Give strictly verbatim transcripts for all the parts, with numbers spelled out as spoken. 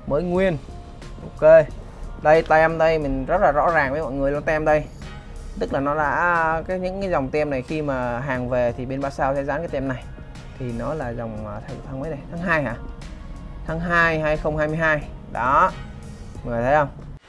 mới nguyên. Ok, đây tem đây mình rất là rõ ràng với mọi người luôn, tem đây tức là nó đã cái những cái dòng tem này khi mà hàng về thì bên Ba Sao sẽ dán cái tem này, thì nó là dòng tháng, tháng mấy này, tháng hai hả, tháng hai hai không hai hai đó, mọi người thấy không?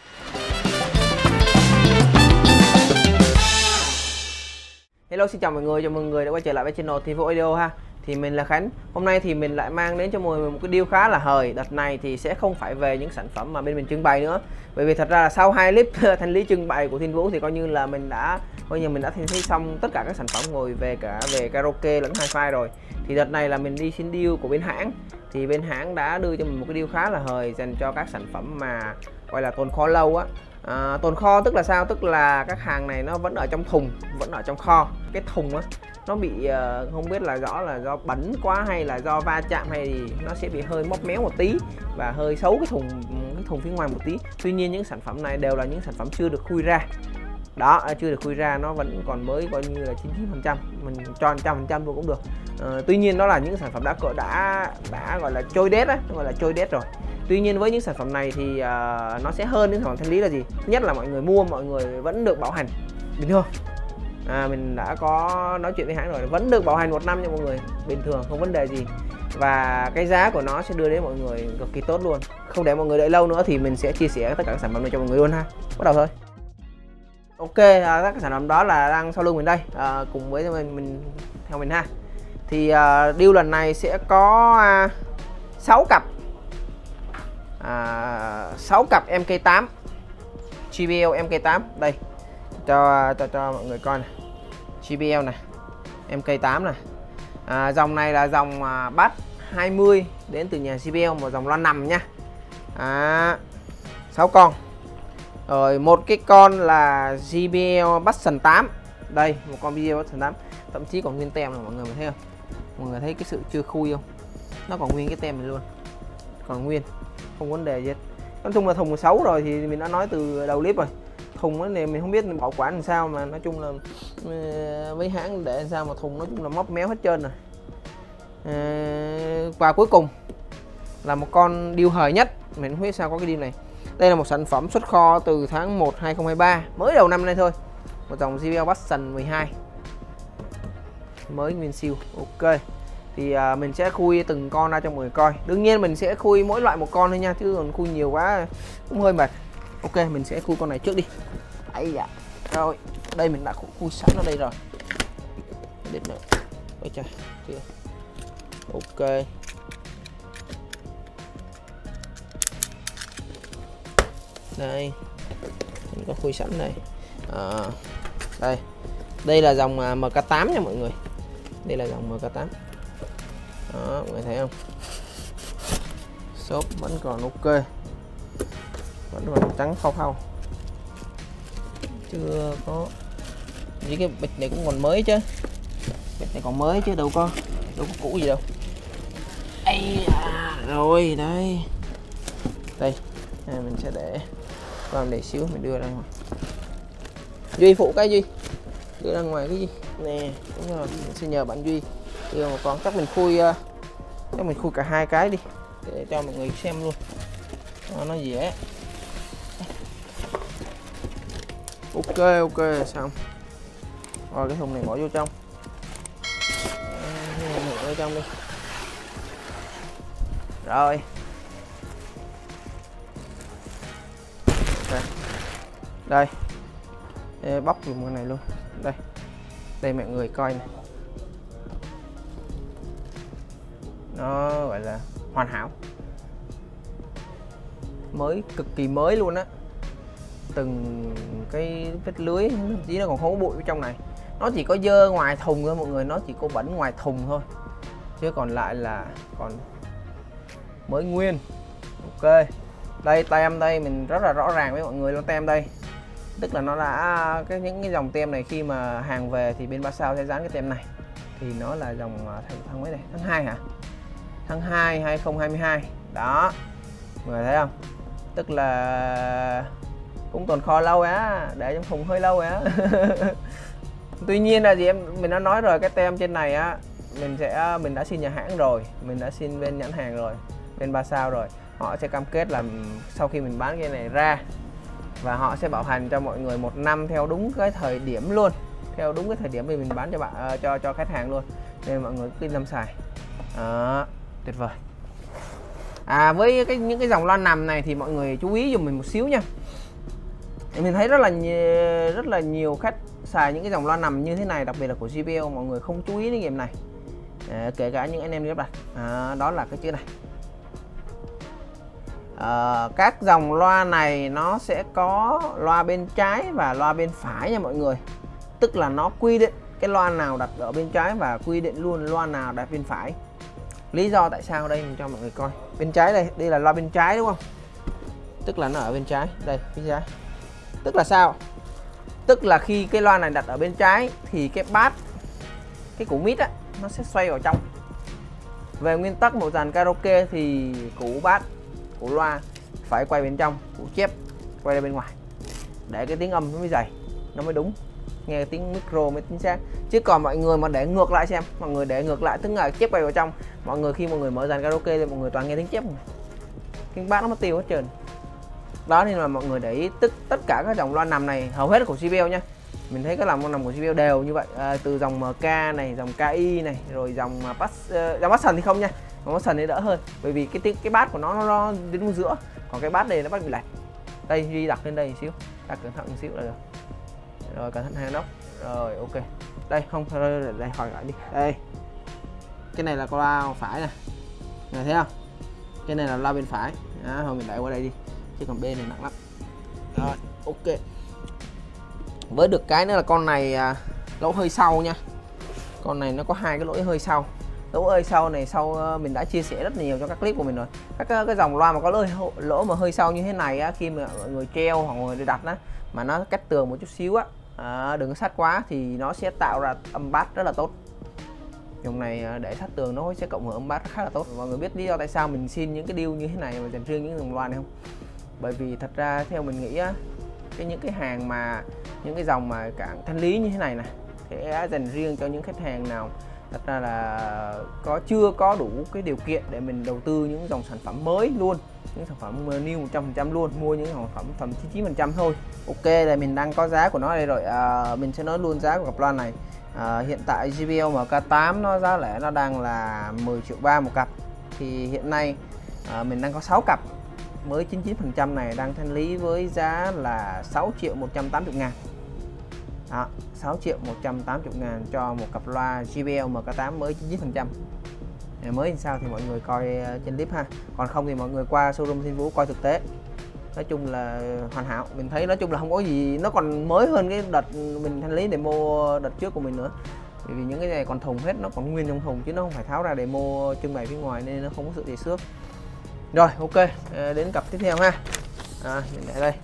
Hello, xin chào mọi người, chào mừng người đã quay trở lại với channel Thiên Vũ Audio ha. Thì mình là Khánh. Hôm nay thì mình lại mang đến cho mọi người một cái deal khá là hời. Đợt này thì sẽ không phải về những sản phẩm mà bên mình trưng bày nữa. Bởi vì thật ra là sau hai clip thanh lý trưng bày của Thiên Vũ thì coi như là mình đã coi như mình đã thanh lý xong tất cả các sản phẩm ngồi về cả về karaoke lẫn hi-fi rồi. Thì đợt này là mình đi xin deal của bên hãng. Thì bên hãng đã đưa cho mình một cái deal khá là hời dành cho các sản phẩm mà gọi là tồn kho lâu á. À, tồn kho tức là sao? Tức là các hàng này nó vẫn ở trong thùng, vẫn ở trong kho. Cái thùng á nó bị uh, không biết là rõ là do bẩn quá hay là do va chạm hay thì nó sẽ bị hơi móc méo một tí và hơi xấu cái thùng cái thùng phía ngoài một tí. Tuy nhiên những sản phẩm này đều là những sản phẩm chưa được khui ra. Đó, chưa được khui ra, nó vẫn còn mới coi như là chín mươi chín phần trăm, mình cho một trăm phần trăm luôn cũng được. À, tuy nhiên đó là những sản phẩm đã đã đã gọi là trôi đét á, gọi là trôi đét rồi. Tuy nhiên với những sản phẩm này thì uh, nó sẽ hơn những sản phẩm thanh lý là gì? Thứ nhất là mọi người mua mọi người vẫn được bảo hành bình thường. À, mình đã có nói chuyện với hãng rồi, vẫn được bảo hành một năm cho mọi người bình thường, không vấn đề gì. Và cái giá của nó sẽ đưa đến mọi người cực kỳ tốt luôn. Không để mọi người đợi lâu nữa thì mình sẽ chia sẻ tất cả các sản phẩm này cho mọi người luôn ha. Bắt đầu thôi. Ok, à, các sản phẩm đó là đang sau lưng mình đây, à, cùng với mình, mình theo mình ha. Thì à, deal lần này sẽ có à, sáu cặp à, sáu cặp em ca tám gi bê lờ em ca tám đây cho cho cho mọi người coi này. gi bê lờ này, em ca tám này. À, dòng này là dòng à, bass hai mươi đến từ nhà gi bê lờ, một dòng loa nằm nha. À, sáu con. Rồi một cái con là gi bê lờ Passion tám. Đây, một con gi bê lờ Passion tám, thậm chí còn nguyên tem này mọi người thấy không? Mọi người thấy cái sự chưa khui không? Nó còn nguyên cái tem này luôn. Còn nguyên, không vấn đề gì hết. Nói chung là thùng mười sáu rồi thì mình đã nói từ đầu clip rồi. Thùng này mình không biết bảo quản làm sao mà nói chung là với hãng để làm sao mà thùng nói chung là móc méo hết trơn rồi. À, và cuối cùng là một con deal hời nhất, mình không biết sao có cái deal này. Đây là một sản phẩm xuất kho từ tháng một hai không hai ba, mới đầu năm nay thôi. Một dòng gi bê lờ Passion mười hai mới nguyên siêu. Ok, thì uh, mình sẽ khui từng con ra cho mọi người coi. Đương nhiên mình sẽ khui mỗi loại một con thôi nha, chứ còn khui nhiều quá cũng hơi mệt. Ok, mình sẽ khui con này trước đi. Ấy dạ. Rồi, đây mình đã khui sẵn ở đây rồi. Đến nữa. Ôi trời, chưa. Ok. Đây. Mình có khui sẵn đây. À, đây. Đây là dòng em ca tám nha mọi người. Đây là dòng em ca tám. Đó, mọi người thấy không? Shop vẫn còn ok, vẫn còn trắng phau phau, chưa có những cái bịch này cũng còn mới chứ, bịch này còn mới chứ đâu có đâu có cũ gì đâu. Ây à, rồi đây đây à, mình sẽ để còn để xíu mình đưa ra ngoài. Duy phụ cái Duy đưa ra ngoài cái gì nè, đúng rồi, mình sẽ nhờ bạn Duy đưa một con. Chắc mình khui chắc mình khui cả hai cái đi để cho mọi người xem luôn. Đó, nó dễ. Ok ok xong rồi, cái thùng này bỏ vô trong, bỏ vô trong đi. Rồi okay. Đây, Ê, bóc dùng cái này luôn. Đây đây mọi người coi này, nó gọi là hoàn hảo, mới, cực kỳ mới luôn á. Từng cái vết lưới thậm chí nó còn không có bụi ở trong này, nó chỉ có dơ ngoài thùng thôi mọi người, nó chỉ có bẩn ngoài thùng thôi chứ còn lại là còn mới nguyên. Ok, đây tem đây mình rất là rõ ràng với mọi người luôn, tem đây tức là nó đã cái những cái dòng tem này khi mà hàng về thì bên Ba Sao sẽ dán cái tem này, thì nó là dòng tháng, tháng mấy này, tháng hai hả, tháng hai hai không hai hai đó, mọi người thấy không? Tức là cũng tồn kho lâu á, để trong thùng hơi lâu á. Tuy nhiên là gì em mình đã nói rồi, cái tem trên này á mình sẽ mình đã xin nhà hãng rồi, mình đã xin bên nhãn hàng rồi, bên Ba Sao rồi, họ sẽ cam kết là sau khi mình bán cái này ra và họ sẽ bảo hành cho mọi người một năm theo đúng cái thời điểm luôn, theo đúng cái thời điểm mình bán cho bạn uh, cho cho khách hàng luôn, nên mọi người cứ yên tâm xài. Đó, tuyệt vời. À, với cái những cái dòng loa nằm này thì mọi người chú ý dùm mình một xíu nha. Mình thấy rất là rất là nhiều khách xài những cái dòng loa nằm như thế này, đặc biệt là của giê bê lờ, mọi người không chú ý đến game này. À, kể cả những anh em lắp đặt. À, đó là cái chữ này. À, các dòng loa này nó sẽ có loa bên trái và loa bên phải nha mọi người. Tức là nó quy định cái loa nào đặt ở bên trái và quy định luôn loa nào đặt bên phải. Lý do tại sao đây mình cho mọi người coi. Bên trái đây, đây là loa bên trái đúng không? Tức là nó ở bên trái, đây bên trái. Tức là sao? Tức là khi cái loa này đặt ở bên trái thì cái bass, cái củ mít á, nó sẽ xoay vào trong. Về nguyên tắc một dàn karaoke thì củ bass, củ loa phải quay bên trong, củ chép quay ra bên ngoài để cái tiếng âm nó mới dày, nó mới đúng, nghe cái tiếng micro mới chính xác. Chứ còn mọi người mà để ngược lại xem, mọi người để ngược lại tức là chép quay vào trong, mọi người khi mọi người mở dàn karaoke thì mọi người toàn nghe tiếng chép, cái bass nó mất tiêu hết trơn. Đó nên là mọi người để ý, tức tất cả các dòng loa nằm này hầu hết là của giê bê lờ nha. Mình thấy các dòng loa nằm của giê bê lờ đều như vậy, à, từ dòng em ca này, dòng ca i này, rồi dòng pass, uh, dòng Passion thì không nha, dòng Passion thì đỡ hơn, bởi vì cái tiếng cái bass của nó nó, nó đến giữa, còn cái bass này nó bắt bị lệch. Đây Duy đặt lên đây một xíu, đặt cẩn thận một xíu là được. Rồi cẩn thận hai nóc, rồi ok. Đây không, đây, đây hỏi lại đi. Đây, cái này là loa phải nè, này thấy không? Cái này là loa bên phải. Đó, thôi mình đẩy qua đây đi, chứ còn bên này nặng lắm. Rồi ok. Với được cái nữa là con này à, lỗ hơi sau nha. Con này nó có hai cái lỗ hơi sau. Lỗ hơi sau này sau mình đã chia sẻ rất nhiều trong các clip của mình rồi. Các cái dòng loa mà có lỗ lỗ mà hơi sau như thế này á, khi mà mọi người treo hoặc mọi người đặt á, mà nó cách tường một chút xíu á, à, đừng có sát quá thì nó sẽ tạo ra âm bass rất là tốt. Dòng này để sát tường nó sẽ cộng hưởng âm bass khá là tốt. Mọi người biết lý do tại sao mình xin những cái deal như thế này mà dành riêng những dòng loa này không? Bởi vì thật ra theo mình nghĩ á, cái những cái hàng mà những cái dòng mà cảng thanh lý như thế này này sẽ dành riêng cho những khách hàng nào thật ra là có chưa có đủ cái điều kiện để mình đầu tư những dòng sản phẩm mới luôn, những sản phẩm new một trăm phần trăm luôn, mua những sản phẩm tầm chín mươi chín phần trăm thôi. Ok, là mình đang có giá của nó đây rồi. À, mình sẽ nói luôn giá của cặp loa này. À, hiện tại giê bê lờ em ca tám nó giá lẻ nó đang là mười triệu ba một cặp, thì hiện nay à, mình đang có sáu cặp mới chín mươi chín phần trăm này đang thanh lý với giá là sáu triệu một trăm tám mươi ngàn. Đó, sáu triệu một trăm tám mươi ngàn cho một cặp loa giê bê lờ em ca tám mới chín mươi chín phần trăm. Mới làm sao thì mọi người coi trên clip ha, còn không thì mọi người qua showroom Thiên Vũ coi thực tế. Nói chung là hoàn hảo, mình thấy nói chung là không có gì, nó còn mới hơn cái đợt mình thanh lý demo đợt trước của mình nữa. Bởi vì những cái này còn thùng hết, nó còn nguyên trong thùng chứ nó không phải tháo ra demo trưng bày phía ngoài nên nó không có sự đề xước. Rồi ok, đến cặp tiếp theo ha. À, mình để đây.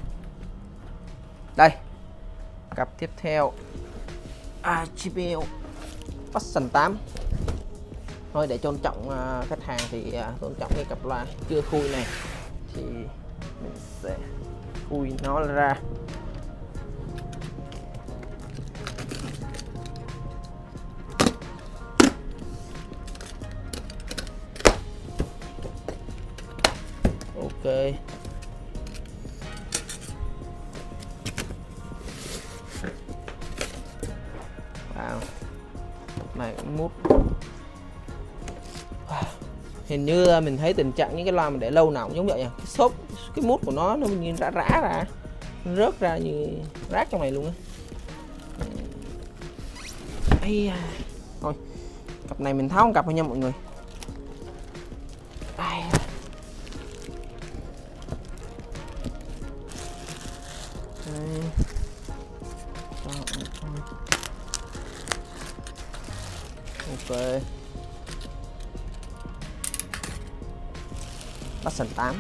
Đây. Cặp tiếp theo. À, giê bê lờ Passion tám. Thôi để tôn trọng uh, khách hàng thì uh, tôn trọng cái cặp loa chưa khui này thì mình sẽ khui nó ra. Ok. Wow. Này cũng mút. Hình như mình thấy tình trạng những cái loa mà để lâu nào cũng giống vậy nha. Cái xốp, cái mút của nó nó như rã rã ra, nó rớt ra như rác trong này luôn á. Ây, thôi cặp này mình tháo một cặp thôi nha mọi người. Ai... ok. Passion tám.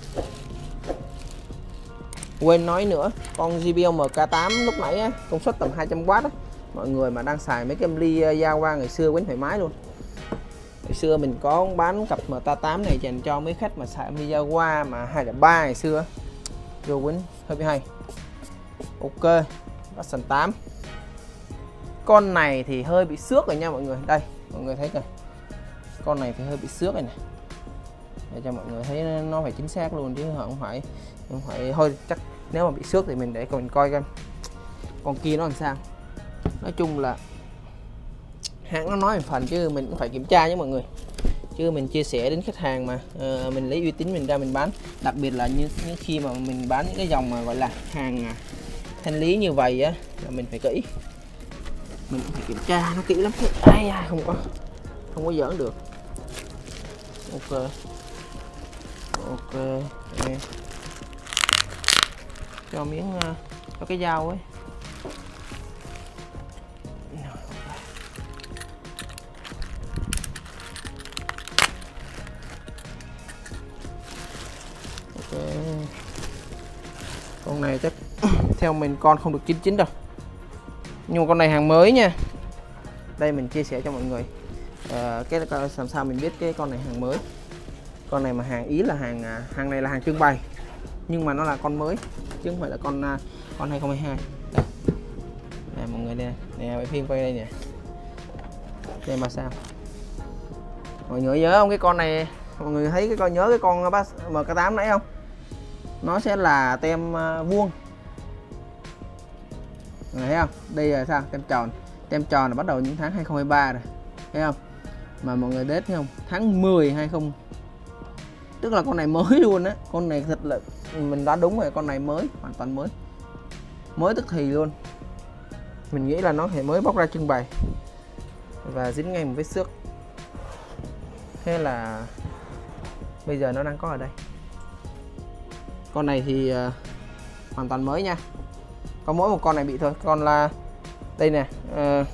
Quên nói nữa, con giê bê lờ em ca tám lúc nãy á, công suất tầm hai trăm oát á, mọi người mà đang xài mấy cái âm ly Yawa ngày xưa quánh thoải mái luôn. Ngày xưa mình có bán cặp em ca tám này dành cho mấy khách mà xài âm ly Yawa mà hai không ba ngày xưa, vô quánh hơi bị hay. Ok, Passion tám. Con này thì hơi bị xước rồi nha mọi người. Đây, mọi người thấy kìa. Con này thì hơi bị xước này này. để cho mọi người thấy nó phải chính xác luôn, chứ không phải không phải thôi. Chắc nếu mà bị xước thì mình để mình coi coi con kia nó làm sao. Nói chung là hãng nó nói một phần chứ mình cũng phải kiểm tra với mọi người, chứ mình chia sẻ đến khách hàng mà uh, mình lấy uy tín mình ra mình bán. Đặc biệt là như, như khi mà mình bán những cái dòng mà gọi là hàng thanh lý như vậy á, là mình phải kỹ, mình cũng phải kiểm tra nó kỹ lắm. Ai à, không có không có giỡn được. Ok ok okay. Cho miếng uh, cho cái dao ấy. Ok, con này chắc theo mình con không được chín chín đâu, nhưng mà con này hàng mới nha. Đây mình chia sẻ cho mọi người à, cái làm sao mình biết cái con này hàng mới. Con này mà hàng ý là hàng hàng này là hàng trưng bày, nhưng mà nó là con mới chứ không phải là con con hai không hai hai. Đây. Đây mọi người đây nè, quay phim quay đây nè. Đây mà sao mọi người nhớ không, cái con này mọi người thấy cái con nhớ cái con M K tám nãy không, nó sẽ là tem vuông. Người thấy không, đây là sao, tem tròn. Tem tròn là bắt đầu những tháng hai không hai ba rồi, thấy không, mà mọi người đết thấy không, tháng mười hai không, tức là con này mới luôn á. Con này thật là mình đoán đúng rồi, con này mới, hoàn toàn mới, mới tức thì luôn. Mình nghĩ là nó phải mới bóc ra trưng bày và dính ngay một vết xước. Thế là bây giờ nó đang có ở đây. Con này thì uh, hoàn toàn mới nha, có mỗi một con này bị thôi. Còn là đây nè, uh,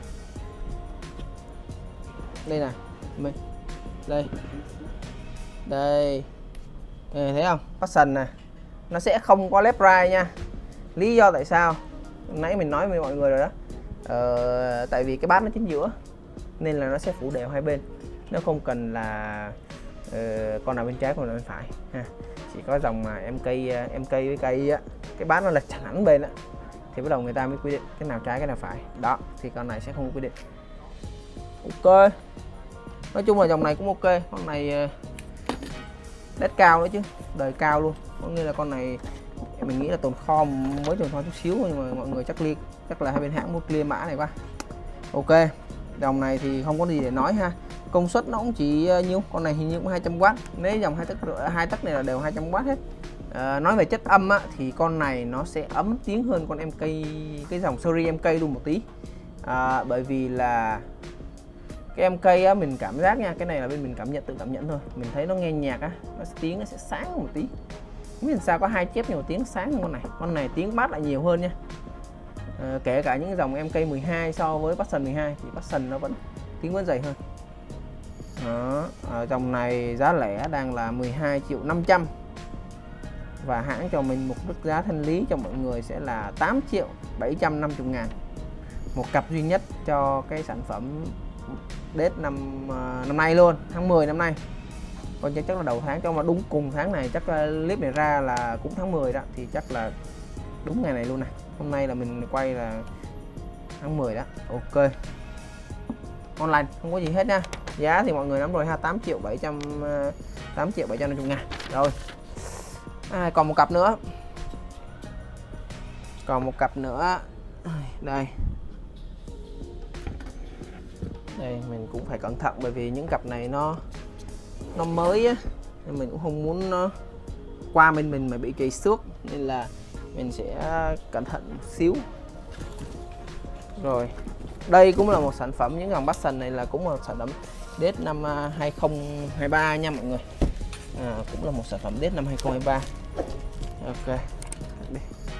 đây nè, mình đây đây đây thấy không, Passion nè, nó sẽ không có left right nha. Lý do tại sao nãy mình nói với mọi người rồi đó, uh, tại vì cái bát nó chính giữa nên là nó sẽ phủ đều hai bên, nó không cần là uh, con nào bên trái con nào bên phải ha. Chỉ có dòng mà em cây em cây với cây á, cái bát nó lệch chẳng hẳn bên á, thì bắt đầu người ta mới quy định cái nào trái cái nào phải đó, thì con này sẽ không quy định. Ok, nói chung là dòng này cũng ok. Con này đét cao nữa chứ, đời cao luôn, có nghĩa là con này mình nghĩ là tồn kho mới tồn kho chút xíu, nhưng mà mọi người chắc liên chắc là hai bên hãng mua clear mã này qua. Ok, dòng này thì không có gì để nói ha. Công suất nó cũng chỉ nhiêu, con này hình như cũng hai trăm oát, nếu dòng hai tấc hai tấc này là đều hai trăm oát hết. À, nói về chất âm á, thì con này nó sẽ ấm tiếng hơn con em cây, cái dòng series em cây luôn một tí. À, bởi vì là cái em cây á, mình cảm giác nha, cái này là bên mình cảm nhận, tự cảm nhận thôi, mình thấy nó nghe nhạc á, nó tiếng nó sẽ sáng một tí. Không biết sao có hai chép nhiều tiếng sáng hơn con này. Con này tiếng bass lại nhiều hơn nha. À, kể cả những dòng em cây mười hai so với Passion mười hai thì Passion nó vẫn tiếng vẫn dày hơn. Đó, ở dòng này giá lẻ đang là mười hai triệu năm trăm, và hãng cho mình một mức giá thanh lý cho mọi người sẽ là tám triệu bảy trăm năm mươi ngàn, một cặp duy nhất cho cái sản phẩm Date năm năm nay luôn, tháng mười năm nay. Còn chắc là đầu tháng, cho mà đúng cùng tháng này, chắc clip này ra là cũng tháng mười đó, thì chắc là đúng ngày này luôn này. Hôm nay là mình quay là tháng mười đó. Ok, online không có gì hết nha. Giá thì mọi người nắm rồi ha, tám triệu bảy trăm tám triệu bảy trăm năm mươi ngàn. Rồi à, còn một cặp nữa, còn một cặp nữa đây đây mình cũng phải cẩn thận, bởi vì những cặp này nó nó mới á, nên mình cũng không muốn nó qua bên mình mà bị chảy xước, nên là mình sẽ cẩn thận một xíu. Rồi đây cũng là một sản phẩm, những dòng Passion này là cũng là một sản phẩm Date năm hai không hai ba nha mọi người. À, cũng là một sản phẩm Date năm hai không hai ba. Ok, đi.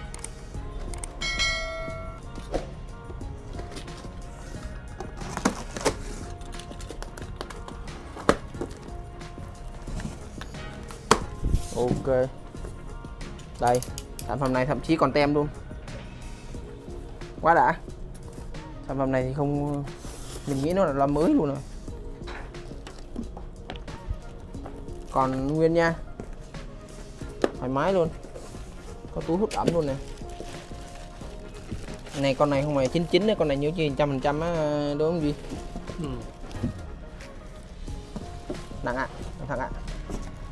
Ok, đây sản phẩm này thậm chí còn tem luôn, quá đã. Sản phẩm này thì không, mình nghĩ nó là mới luôn rồi, còn nguyên nha, thoải mái luôn, có túi hút ẩm luôn nè. Này con này không phải chín chín đấy, con này nhớ chi một trăm phần trăm á, đúng không gì? Ừ. Nặng ạ, à, thằng ạ. À.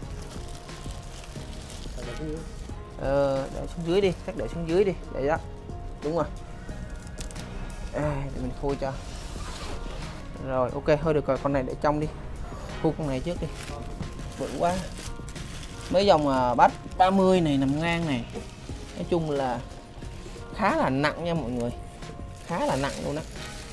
ờ, để xuống dưới đi, chắc để xuống dưới đi, để đó, đúng rồi. À, để mình khui cho. Rồi ok, thôi được rồi, con này để trong đi, khui con này trước đi, bự quá. Mấy dòng uh, bát ba mươi này nằm ngang này, nói chung là khá là nặng nha mọi người, khá là nặng luôn đó.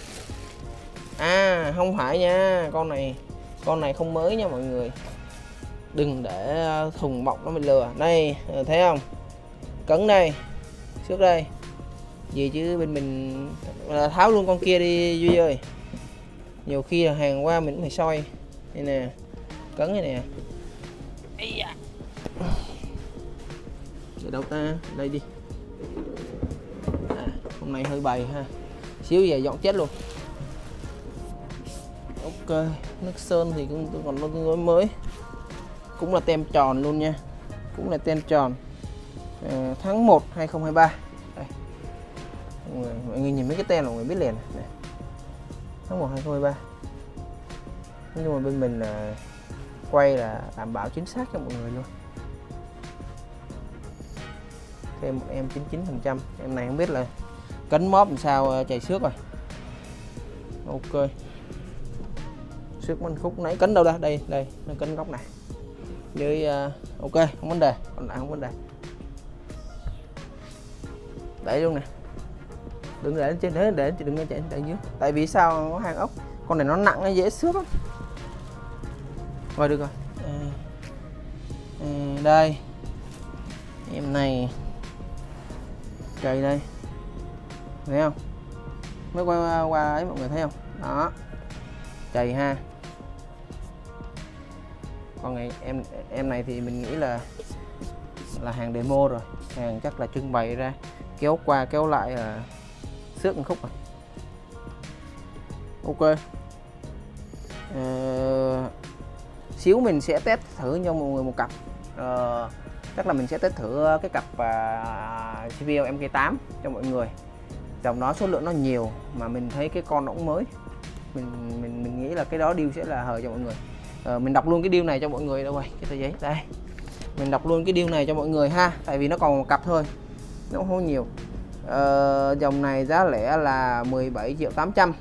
À không phải nha, con này con này không mới nha mọi người, đừng để thùng bọc nó bị lừa. Đây thấy không, cấn đây, trước đây gì chứ bên mình là tháo luôn con kia đi Duy ơi, nhiều khi là hàng qua mình cũng phải soi. Đây nè, cấn này nè. Để đâu ta, đây đi. À, hôm nay hơi bày ha, xíu về dọn chết luôn. Ok, nước sơn thì cũng còn tương đối mới, cũng là tem tròn luôn nha, cũng là tem tròn à, tháng một hai không hai ba. Đây. Mọi, người, mọi người nhìn mấy cái tem là mọi người biết liền này. Tháng một hai không hai ba. Nhưng mà bên mình là quay là đảm bảo chính xác cho mọi người luôn. Thêm một em chín mươi chín phần trăm, em này không biết là cấn móp làm sao chạy xước rồi. Ok, xước mình khúc nãy cấn đâu ra, đây đây nó cấn góc này với uh, ok không vấn đề, còn lại không vấn đề, để luôn nè, đừng để lên trên, để để đừng có chạy tại dưới, tại vì sao có hàng ốc, con này nó nặng nó dễ xước lắm. Rồi được rồi. À, à, đây em này cây đây, thấy không, mới quay qua, qua ấy mọi người thấy không, đó chày ha. Con này em em này thì mình nghĩ là là hàng demo rồi, hàng chắc là trưng bày ra kéo qua kéo lại là xước một khúc rồi. Ok, ờ, xíu mình sẽ test thử cho mọi người một cặp, ờ, chắc là mình sẽ test thử cái cặp uh, xê pê lờ em ca tám cho mọi người. Dòng đó số lượng nó nhiều mà mình thấy cái con nó cũng mới, mình mình mình nghĩ là cái đó deal sẽ là hời cho mọi người. Ờ, mình đọc luôn cái deal này cho mọi người đâu rồi, cái tờ giấy đây, mình đọc luôn cái deal này cho mọi người ha, tại vì nó còn một cặp thôi, nó không nhiều. Ờ, dòng này giá lẻ là mười bảy triệu tám trăm,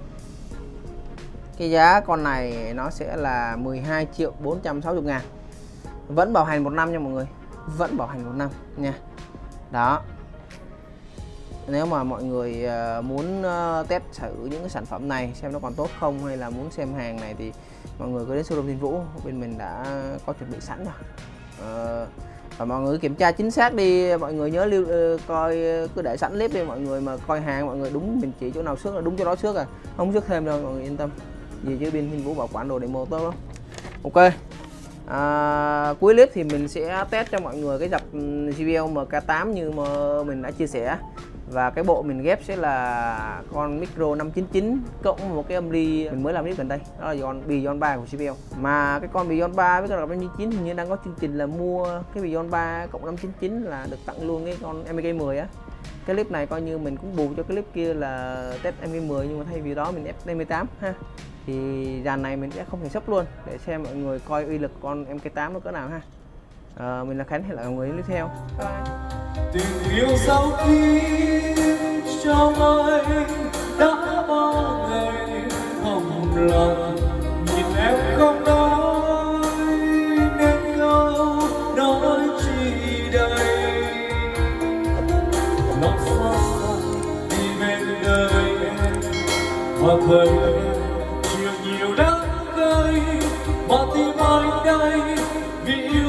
cái giá con này nó sẽ là mười hai triệu bốn trăm sáu mươi ngàn, vẫn bảo hành một năm nha mọi người, vẫn bảo hành một năm nha. Đó, nếu mà mọi người muốn test thử những cái sản phẩm này xem nó còn tốt không, hay là muốn xem hàng này thì mọi người cứ đến showroom Thiên Vũ, bên mình đã có chuẩn bị sẵn rồi. Ờ, và mọi người kiểm tra chính xác đi, mọi người nhớ lưu uh, coi, cứ để sẵn clip đi mọi người, mà coi hàng mọi người đúng mình chỉ chỗ nào xước là đúng chỗ đó xước à, không xước thêm đâu mọi người yên tâm, vì chứ bên Thiên Vũ bảo quản đồ demo tốt lắm. Ok, à, cuối clip thì mình sẽ test cho mọi người cái dập xê pê lờ em ca tám như mà mình đã chia sẻ, và cái bộ mình ghép sẽ là con micro năm chín chín cộng một cái âm ly mình mới làm clip gần đây, đó là con Beyond ba của xê pê lờ. Mà cái con Beyond ba với cái năm chín chín hình như đang có chương trình là mua cái Beyond ba cộng năm chín chín là được tặng luôn cái con em ca mười á. Cái clip này coi như mình cũng bù cho cái clip kia là test em ca mười, nhưng mà thay vì đó mình ép em ca tám ha, thì dàn này mình sẽ không thể sắp luôn để xem mọi người coi uy lực con em ca tám nó cỡ nào ha. À, mình là Khánh, hẹn lại mọi người clip theo. Bye bye. Tình yêu sau khi trong anh đã bao ngày thầm lặng, nhìn em không nói nên câu nói chi đây, lòng xa xa đi bên đời em và thời em chịu nhiều đắng cay, mà tim anh đây vì yêu